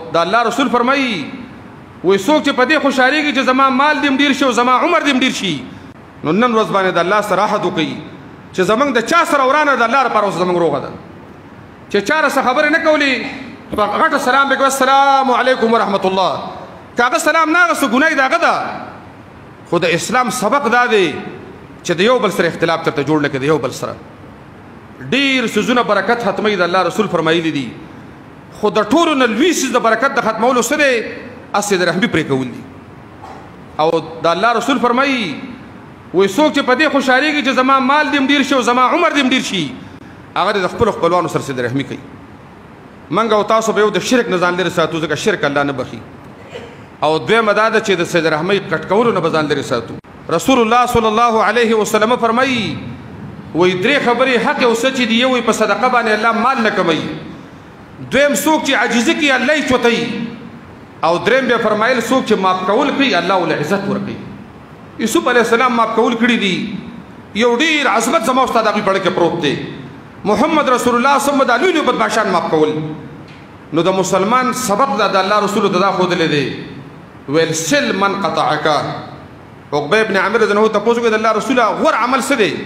د الله رسول فرمایي وای څوک چې په دې خوشحالېږي چې زما مال دې ډېر شي او زما عمر دې ډېر شي نو نن ورځ باندې د الله سره عهد وکړي چې زمونږ د چا سره ورانه د الله لپاره اوس زمونږ روغه ده چې چا راسه خبرې نه کولې په غټه سلام به کوي السلام علیکم ورحمت الله که هغه سلام نه اغوسته ګناه یې د هغه ده خو د اسلام سبق دا دی چې د یو بل سره اختلاف درته جوړ نه کړي د یو بل سره ډېر څیزونه برکت ختموي د الله رسول فرمایلي دي خو د ټولو نه لوی څیز د برکت د ختمولو څه دی هسې د رحمي پرې کول دي او د الله رسول فرمایي وای څوک چې په دې خوشحالېږي چې زما مال دې ډېر شي او زما عمر دې ډېر شي هغه د خپلو خپلوانو سره صله رحمي کوي موږ او تاسو به یو د شرک نه ځان لرې ساتو ځکه شرک الله نه بخي او دویمه دا ده چې د صله رحمۍ کټ کولو نه به ځان لرې ساتو رسول الله صلی الله علیه وسلم فرمایي وای درې خبرې حق او سچ دي یو په صدقه باندې الله مال نه کموي دویم څوک چې عاجزي کوي الله یې چوتوي او دریم بیا فرمایل څوک چې ماف کول کوي الله ول عزت ورکوي یوسف علیه السلام ماف کول کړي دي یو ډېر عظمت زما استاد هغې پړه کې پروت دی محمد رسول الله صلی الله علیه وسلم بدمعشان ماف کول نو د مسلمان سبق دا د الله رسول ته دا ښودلی دی ویل سل من قطعک عقبه ابن عامر رضی الله عنه تپوس وکړه د الله رسوله غوره عمل څه دی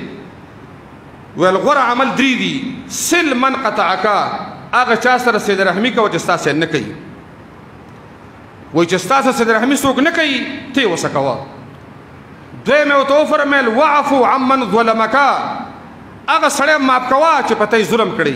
ویل غوره عمل درې دي سل من قطعک هغه چا سره صله رحمي کوه چې ستا سره نه کوي وای چې ستا سره صله رحمي څوک نه کوي ته یې ورسه کوه دویم یې ورته وفرمیل واعفو عمن ظلمک هغه سړی معاف کوه چې په ته یې ظلم کړی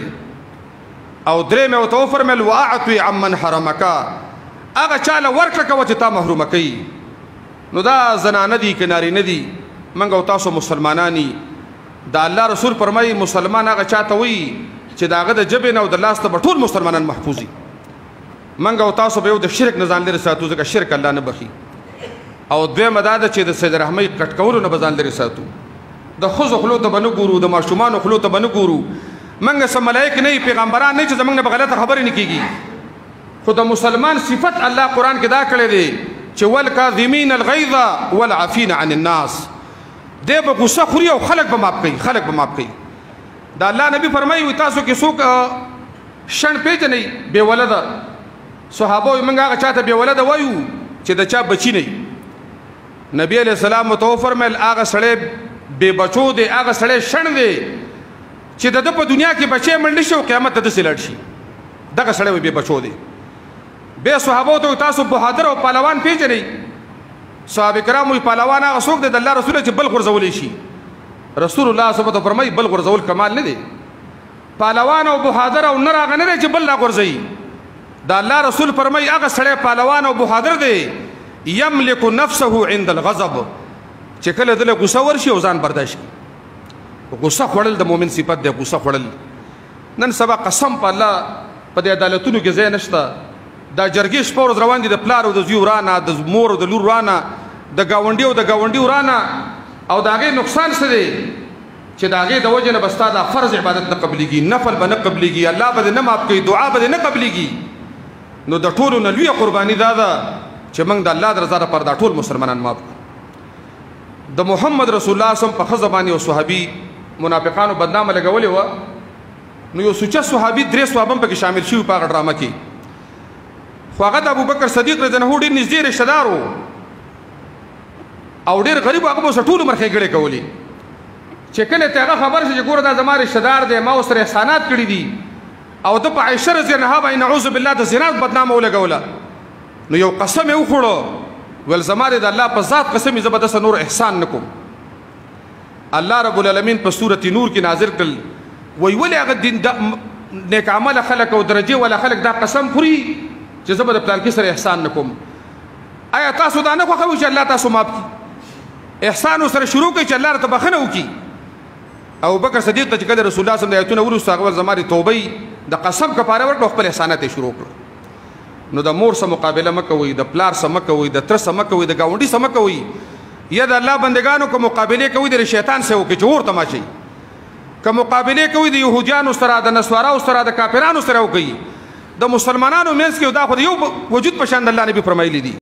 او دریم یې ورته وفرمیل واعطوی عمن حرمک هغه چاله ورکړه کوه چې تا محرومه کوي نو دا زنانه دي که نارینه دي موږ او تاسو مسلمانان یي د الله رسول فرمایي مسلمان هغه چاته وایي چې د هغه د ژبې نه او د لاس نه به ټول مسلمانان محفوظ وي موږ او تاسو به یو د شرک نه ځان لرې ساتو ځکه شرک الله نه بخي او دویمه دا ده چې د صله رحمۍ کټ کولو نه به ځان لرې ساتو د ښځو خولو ته به نه ګورو د ماشومانو خولو ته به نه ګورو موږ څه ملایک نه یي پیغمبران نه یي چې زموږ نه به غلطه خبرې نه کېږي خو د مسلمان صفت الله قرآن کې دا کړی دی چې والکاظمین الغیظ والعافین عن الناس دی به غصه خوري او خلک به معاف کوي خلک به معاف کوي د الله نبی فرمایي تاسو کې څوک شڼ پېژنئ بې ولده صحابه وایي موږ هغه چاته بې ولده وایو چې د چا بچي نه وي نبی علیه السلام ورته وفرمیل هغه سړی بې بچو دی هغه سړی شڼ دی چې د ده په دنیا کې بچی منډه شي او قیامت ته داسې لاړ شي دغه سړی وایي بې بچو دی بیا صحابو ته تاسو بهادر او پهلوان پېژنئ صحابه کرام وایي پهلوان هغه څوک دی د الله رسول چې بل غورځولی شي رسول الله صلی الله علیه وسلم فرمایي بل غورځول کمال نه دی پهلوان او بهادر او نر هغه نه دی چې بل راغورځوي د الله رسول فرمایي هغه سړی پهلوان او بهادر دی یملک نفسه عند الغضب چې کله دله غصه ورشي او ځان برداشت کړي غصه خوړل د مؤمن صفت دی غصه خوړل نن سبا قسم په الله په دې عدالتونو کې ځای نشته دا جرګې شپه ورځ روان دي د پلار او د زوی ورانه د مور او د لور ورانه د ګاونډي او د ګاونډي ورانه او د هغې نقصان څه دی چې د هغې د وجې نه به ستا دا فرض عبادت نه قبلیږي نفل به نه قبلیږي الله به دې نه معاف کوي دعا به دې نه قبلیږي نو د ټولو نه لویه قرباني دا ده چې موږ د الله د رضا لپاره دا ټول مسلمانان معاف کړو د محمد رسول الله صلی الله علیه وسلم په ښځه باندې یو صحابي منافقانو بدنامه لګولې وه نو یو سوچه صحابي 3 صحابه هم پکې شامل شوي په هغه ډرامه کې خو هغه د ابوبکر صدیق رضی الله عنه ډېر نږدې رشته دار و او ډېر غریب هغه به ورسره ټول عمر ښېګړې کولې چې کله ته هغه خبر شي چې ګوره دا زما رشته دار دی ما ورسره احسانات کړي دي او ده په عایشه رضی الله عنها باندې نعوذ بالله د زنا بدنامه ولګوله نو یو قسم یې وخوړو ویل زما د الله په ذات قسم یې زه به دسه نور احسان نه کوم الله رب العالمین په سورة نور کې نازل کړل وایي ولې هغه دین نیک عمله خلک او درجې والا خلک دا قسم خوري چې زه به د پلانکي سره احسان نه کوم آیا تاسو دا نه خوښوئ چې الله تاسو معاف کړي احسان ورسره شروع کړئ چې الله راته بښنه وکړي ابوبکر صدیق ته چې کله رسول الله صلی الله علیه وسلم د آیتونه وروسته هغه زما د توبې د قسم کفاره ورکړه خپل احسانات یې شروع کړل نو د مور سره مقابله مه کوئ د پلار سره مه کوئ د تره سره مه کوئ د ګاونډي سره مه کوئ یا د الله بندګانو که مقابلې کوئ د شیطان سره وکړئ چې اور تماشئ که مقابلې کوئ د یهودیانو سره د نصاراو سره د کافرانو سره وکړئ د مسلمانانو منځ کې دا خو د یو وجود په شان د الله نبي فرمایلی دي